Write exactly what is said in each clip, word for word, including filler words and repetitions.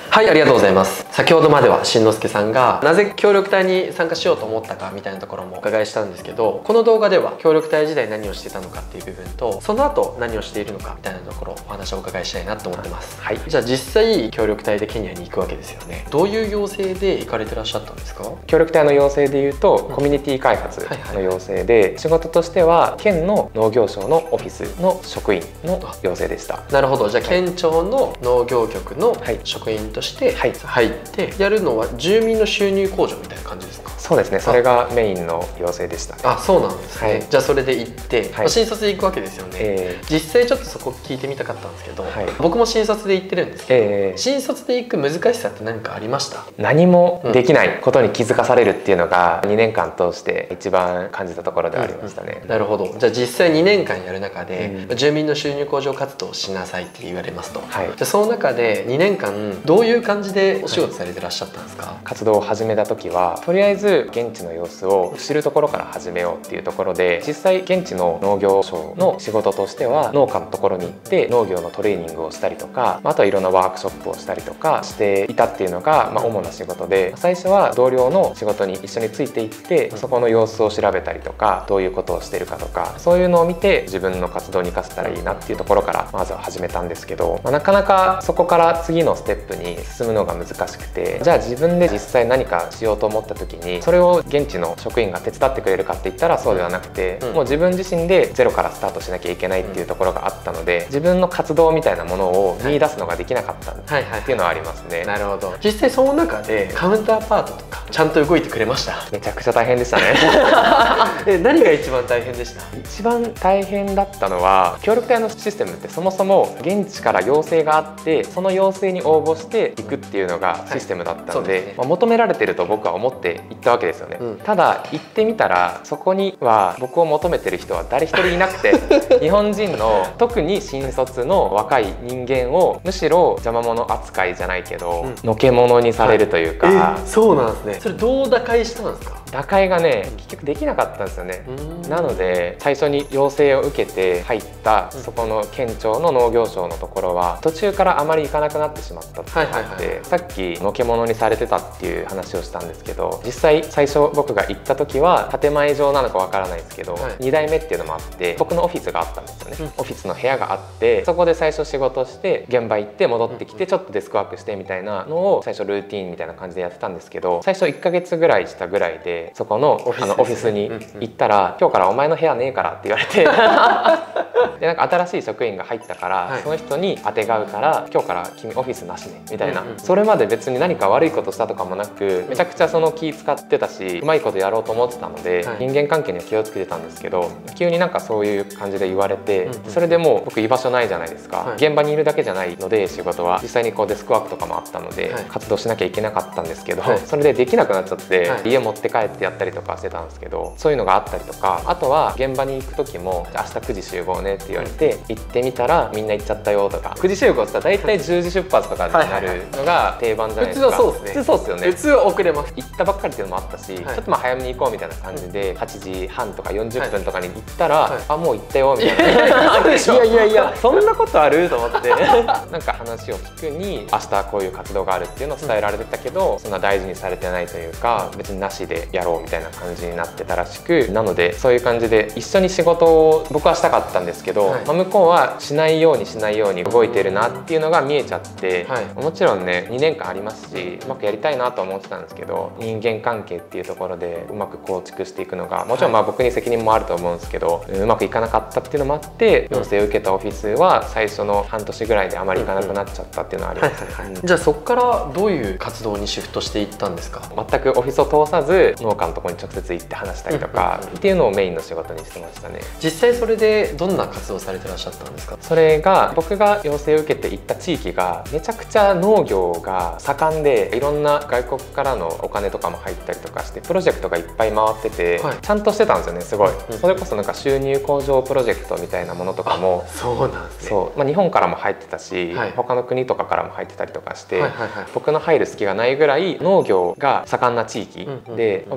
はい、ありがとうございます。先ほどまではしんのすけさんがなぜ協力隊に参加しようと思ったかみたいなところもお伺いしたんですけど、この動画では協力隊時代何をしてたのかっていう部分と、その後何をしているのかみたいなところお話をお伺いしたいなと思ってます。はい、じゃあ実際協力隊でケニアに行くわけですよね。どういう要請で行かれてらっしゃったんですか？ 協力隊の要請でいうと、うん、コミュニティ開発の要請で、仕事としては県の農業省のオフィスの職員の要請でした。 なるほど。じゃあ県庁の農業局の職員として入ってやるのは住民の収入向上みたいな感じですか？ そうですね、それがメインの要請でしたね。 あ、そうなんですね。はい、じゃあそれで行って、はい、新卒で行くわけですよね。 えー、 実際ちょっとそこ聞いてみたかったんですけど、はい、僕も新卒で行ってるんですけど、えー、新卒で行く難しさって何かありました？ 何もできないことに気づかされるっていうのがにねんかん通して一番感じたところではありましたね。 うんうん、なるほど。じゃあ実際にねんかんやる中で、うん、住民の収入向上活動をしなさいって言われますと、はい、じゃあその中でにねんかんどういう感じでお仕事されてらっしゃったんですか？はい、 活動を始めた時はとりあえず現地の様子を知るところから始めようっていうところで、実際現地の農業省の仕事としては農家のところに行って農業のトレーニングをしたりとか、あとはいろんなワークショップをしたりとかしていたっていうのが、まあ、主な仕事で、最初は同僚の仕事に一緒についていってそこの様子を調べたりとか、どういうことをしてるかとか、そういうのを見て自分の活動に生かせたらいいなっていうところからまずは始めたんですけど、まあ、なかなかそこから次のステップに進むのが難しくて、じゃあ自分で実際何かしようと思った時にそれを現地の職員が手伝ってくれるかって言ったらそうではなくて、うん、もう自分自身でゼロからスタートしなきゃいけないっていうところがあったので、自分の活動みたいなものを見出すのができなかったっていうのはありますね。 なるほど。実際その中でカウンターパートとかちゃんと動いてくれました？ めちゃくちゃ大変でしたね。 え、何が一番大変でした？ 一番大変だったのは、協力隊のシステムってそもそも現地から要請があってその要請に応募していくっていうのがシステムだったので、はい、ね、まあ、求められてると僕は思って行ったわけですよね。うん、ただ行ってみたらそこには僕を求めてる人は誰一人いなくて日本人の特に新卒の若い人間をむしろ邪魔者扱いじゃないけど、うん、のけ者にされるというか、はい、 えー、そうなんですね。それどう打開したんですか？ 打開がね、結局できなかったんですよね。なので最初に要請を受けて入ったそこの県庁の農業省のところは途中からあまり行かなくなってしまったっていうのがあって、さっきのけ者にされてたっていう話をしたんですけど、実際最初僕が行った時は建前上なのかわからないですけど、はい、にだいめっていうのもあって僕のオフィスがあったんですよね。うん、オフィスの部屋があってそこで最初仕事して現場行って戻ってきてちょっとデスクワークしてみたいなのを最初ルーティーンみたいな感じでやってたんですけど、最初いっかげつぐらいしたぐらいでそこのオフィスに行ったら「今日からお前の部屋ねえから」って言われてでなんか新しい職員が入ったから、はい、その人にあてがうから「今日から君オフィスなしね」みたいな、それまで別に何か悪いことしたとかもなくめちゃくちゃその気使ってたしうまいことやろうと思ってたので、はい、人間関係には気をつけてたんですけど、急になんかそういう感じで言われて、それでもう僕居場所ないじゃないですか。はい、現場にいるだけじゃないので仕事は実際にこうデスクワークとかもあったので、はい、活動しなきゃいけなかったんですけど、はい、それでできなくなっちゃって、はい、家持って帰ってやったりとかしてたんですけど、そういうのがあったりとか、あとは現場に行く時も「明日くじ集合ね」って言われて行ってみたらみんな行っちゃったよとか、くじ集合って言ったら大体じゅうじ出発とかになるのが定番じゃないですか。 普通はそうですね。 普通そうですよね。 普通は遅れます。 行ったばっかりっていうのもあったし、はい、ちょっとまあ早めに行こうみたいな感じではちじはんとかよんじゅっぷんとかに行ったら「はい、あもう行ったよ」みたいな。いやいやいやそんなことあると思ってなんか話を聞くに明日こういう活動があるっていうのを伝えられてたけど、そんな大事にされてないというか別になしでやろうみたいな感じになってたらしく、なのでそういう感じで一緒に仕事を僕はしたかったんですけど、はい、まあ向こうはしないようにしないように動いてるなっていうのが見えちゃって、はい、もちろんねにねんかんありますしうまくやりたいなと思ってたんですけど、人間関係っていうところでうまく構築していくのがもちろんまあ僕に責任もあると思うんですけど、うまくいかなかったっていうのもあって要請を受けたオフィスは最初の半年ぐらいであまり行かなくなっちゃったっていうのはあります。 じゃあそこからどういう活動にシフトしていったんですか？ 全くオフィスを通さず農家のところに直接行って話したりとかっていうのをメインの仕事にしてましたね。 実際それでどんな活動されてらっしゃったんですか？ それが僕が要請を受けて行った地域がめちゃくちゃ農業が盛んで、いろんな外国からのお金とかも入ったりとかしてプロジェクトがいっぱい回ってて、はい、ちゃんとしてたんですよね。すごい、うん、それこそなんか収入向上プロジェクトみたいなものとかもそうなんですね。 そう、まあ、日本からも入ってたし、はい、他の国とかからも入ってたりとかして、僕の入る隙がないぐらい農業が盛んな地域で、うん、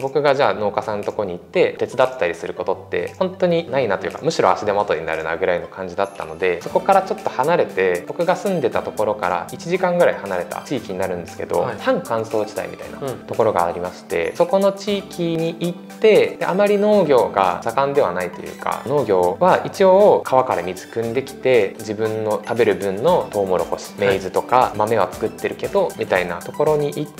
僕がじゃあ農家さんのとこに行って手伝ったりすることって本当にないなというか、むしろ足手まといになるなぐらいの感じだったので、そこからちょっと離れて、僕が住んでたところからいちじかんぐらい離れた地域になるんですけど、はい、半乾燥地帯みたいなところがありまして、うん、そこの地域に行ってで、あまり農業が盛んではないというか、農業は一応川から水汲んできて自分の食べる分のトウモロコシ、メイズとか豆は作ってるけどみたいなところに行って、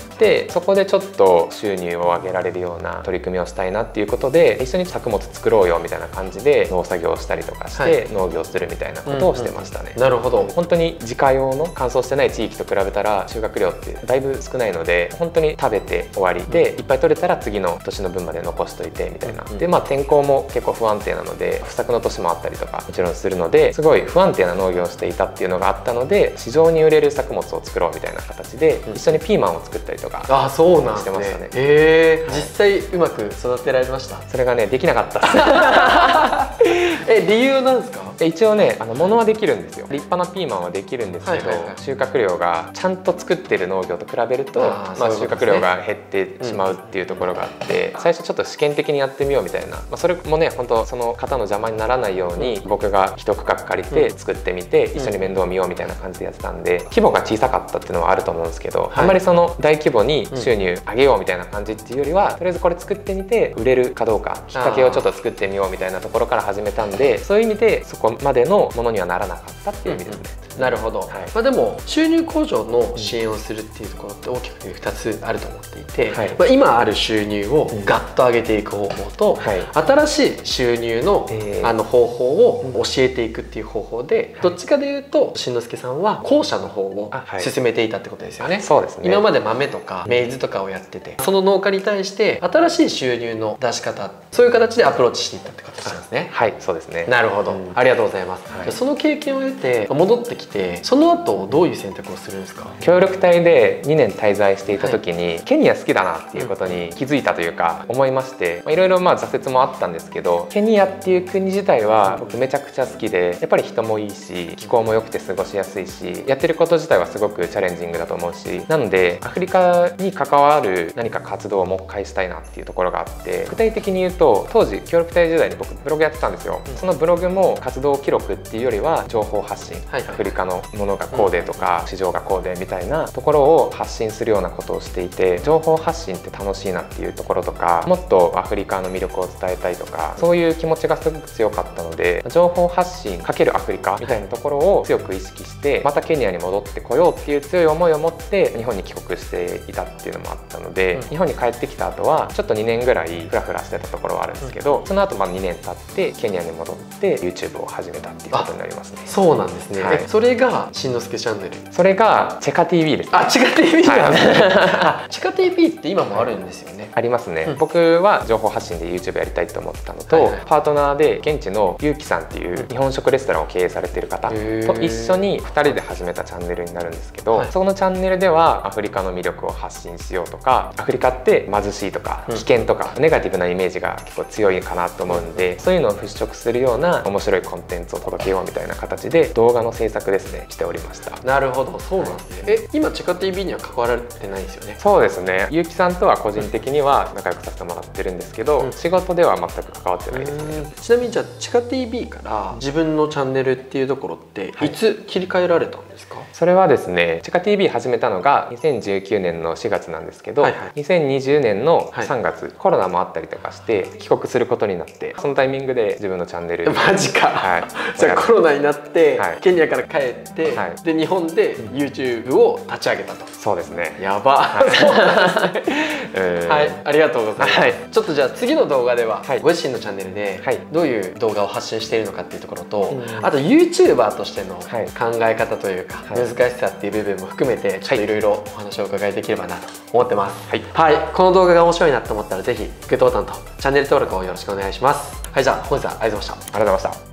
そこでちょっと収入を上げられるような取り組みをしたいなっていうことで、一緒に作物作ろうよみたいな感じで農作業をしたりとかして農業するみたいなことをしてましたね。 なるほど。 本当に自家用の乾燥してない地域と比べたら収穫量ってだいぶ少ないので、本当に食べて終わりで、いっぱい取れたら次の年の分まで残しといてみたいな。でまあ天候も結構不安定なので不作の年もあったりとかもちろんするので、すごい不安定な農業をしていたっていうのがあったので、市場に売れる作物を作ろうみたいな形で一緒にピーマンを作ったりとかあそうなんしてましたね。 へえ、実際うまく育てられました？ それがねできなかったえ理由なんですか？ 一応ね、あの物はできるんですよ。立派なピーマンはできるんですけど、はいはいはい、収穫量がちゃんと作ってる農業と比べるとまあ収穫量が減ってしまうっていうところがあって、うん、最初ちょっと試験的にやってみようみたいな、まあ、それもね本当その方の邪魔にならないように、うん、僕が一区画借りて作ってみて、うん、一緒に面倒見ようみたいな感じでやってたんで、規模が小さかったっていうのはあると思うんですけど、はい、あんまりその大規模に収入上げようみたいな感じっていうよりは、とりあえずこれ作ってみて売れるかどうかきっかけをちょっと作ってみようみたいなところから始めたんで、そういう意味でそこまでのものにはならなかったっていう意味ですね。 うん、なるほど。はい、まあでも収入向上の支援をするっていうところって大きくふたつあると思っていて、はい、まあ今ある収入をガッと上げていく方法と、はい、新しい収入の、えー、あの方法を教えていくっていう方法で、どっちかでいうとしんのすけさんは後者の方を進めていたってことですよね。 そうですね。 今まで豆とかメイズとかをやってて、その農家に対して新しい収入の出し方、そういう形でアプローチしていったって形なんですね。 はい、そうですね。 なるほど、うん、ありがとうございます。はい、その経験を得て戻ってきて、その後どういう選択をするんですか？ 協力隊でにねん滞在していた時に、はい、ケニア好きだなっていうことに気づいたというか思いまして、いろいろまあ挫折もあったんですけど、ケニアっていう国自体は僕めちゃくちゃ好きで、やっぱり人もいいし気候も良くて過ごしやすいし、やってること自体はすごくチャレンジングだと思うし、なのでアフリカに関わる何か活動をもう一回したいなっていうところがあって、具体的に言うと当時協力隊時代に僕ブログやってたんですよ。そのブログも活動記録っていうよりは情報発信、はい、アフリカのものがこうでとか、うん、市場がこうでみたいなところを発信するようなことをしていて、情報発信って楽しいなっていうところとか、もっとアフリカの魅力を伝えたいとか、そういう気持ちがすごく強かったので、情報発信×アフリカみたいなところを強く意識して、またケニアに戻ってこようっていう強い思いを持って日本に帰国していたっていうのもあったので、うん、日本に帰ってきた後はちょっとにねんぐらいフラフラしてたところはあるんですけど、うん、その後まあにねん経ってケニアに戻って YouTube を始めたっていうことになりますね。 そうなんですね。はい、それがしんのすけチャンネル。 それがチェカ ティーブイ です、ね。 あ、チェカ ティーブイ なんですね。チェカ ティーブイ って今もあるんですよね。 ありますね。うん、僕は情報発信で YouTube やりたいと思ったのと、はいはい、パートナーで現地のゆうきさんっていう日本食レストランを経営されている方と一緒にふたりで始めたチャンネルになるんですけど、はい、そのチャンネルではアフリカの魅力を発信しようとか、アフリカって貧しいとか危険とか、うん、ネガティブなイメージが結構強いかなと思うんで、そういうのを払拭するような面白いコンテンツを届けようみたいな形で動画の制作ですねしておりました。 なるほど、そうなんですね。え、今チェカ ティーブイ には関わられてないんですよね？ そうですね。ゆうきさんとは個人的には仲良くさせてもらってるんですけど、うん、仕事では全く関わってないですね。 ちなみにじゃあチェカ ティーブイ から自分のチャンネルっていうところっていつ切り替えられたんですか？はい、 それはですね、チェカ ティーブイ 始めたのがにせんじゅうきゅうねんのしがつなんですけど、はいはい、にせんにじゅうねんのさんがつ、はい、コロナもあったりとかして帰国することになって、そのタイミングで自分のチャンネルマジか、はい、じゃあコロナになって、はい、ケニアから帰って、はい、で日本で YouTube を立ち上げたと。 そうですね。 やば、はい、そうなんですね。はい、ありがとうございます。はい、ちょっとじゃあ次の動画では、はい、ご自身のチャンネルでどういう動画を発信しているのかっていうところと、はい、あと YouTuber としての考え方というか、はい、難しさっていう部分も含めてちょっといろいろお話を伺いできればなと思ってます。はい、はい、この動画が面白いなと思ったらぜひグッドボタンとチャンネル登録をよろしくお願いします。はい、じゃあ本日はありがとうございました。 ありがとうございました。